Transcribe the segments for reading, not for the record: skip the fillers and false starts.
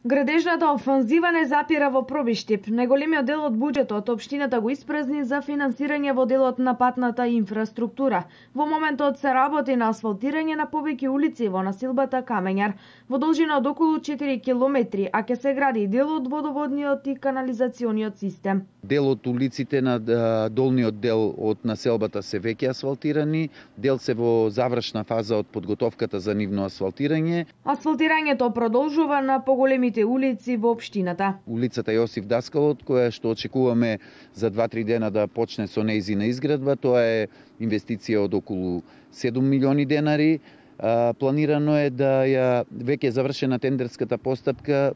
Градежната офанзива не запира во Пробиштип. Најголемиот дел од буџетот општината го испразни за финансирање во делот на патната инфраструктура. Во моментот се работи на асфалтирање на повеќе улици во населбата Камењар, во должина од околу 4 километри, а ќе се гради дел од водоводниот и канализациониот систем. Дел од улиците на долниот дел од населбата се веќе асфалтирани, дел се во завршна фаза од подготовката за нивно асфалтирање. Асфалтирањето продолжува на поголемите улици во општината. Улицата Јосиф Даскалот, која што очекуваме за 2-3 дена да почне со нејзина изградба, тоа е инвестиција од околу 7 милиони денари. Планирано е да ја веќе завршена тендерската постапка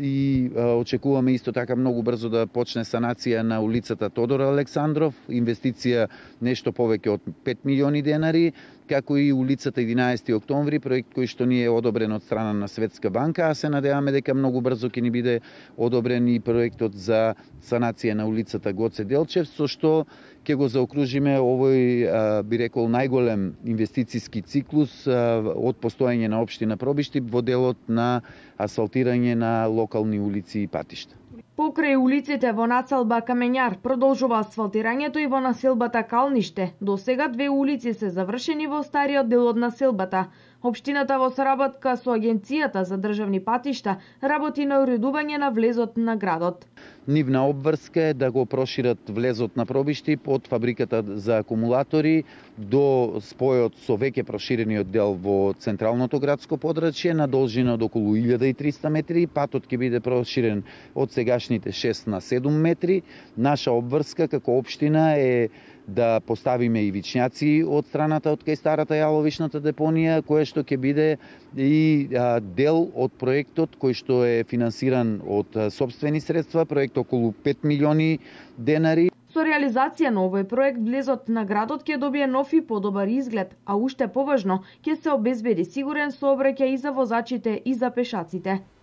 и очекуваме исто така многу брзо да почне санација на улицата Тодор Александров, инвестиција нешто повеќе од 5 милиони денари, како и улицата 11 октомври, проект кој што ни е одобрен од страна на Светска банка, а се надеваме дека многу брзо ќе ни биде одобрен и проектот за санација на улицата Гоце Делчев, со што ќе го заокружиме овој, би рекол, најголем инвестициски циклус од постоење на општина Пробиштип во делот на асфалтирање на локални улици и патишта. Покрај улиците во населба Камењар продолжува асфалтирањето и во населбата Калниште. До сега 2 улици се завршени во стариот дел од населбата. Општината во соработка со Агенцијата за државни патишта работи на уредување на влезот на градот. Нивна обврска е да го прошират влезот на Пробиштип од фабриката за акумулатори до спојот со веќе проширениот дел во централното градско подрачје на должина од околу 1300 метри. Патот ќе биде проширен од сегашните 6 на 7 метри. Наша обврска како општина е да поставиме ивичњаци од страната од кај старата јаловишната депонија, кое што ќе биде и дел од проектот кој што е финансиран од сопствени средства, проект околу 5 милиони денари. Со реализација на овој проект, влезот на градот ќе добие нов и подобар изглед, а уште поважно ќе се обезбеди сигурен сообраќај и за возачите и за пешаците.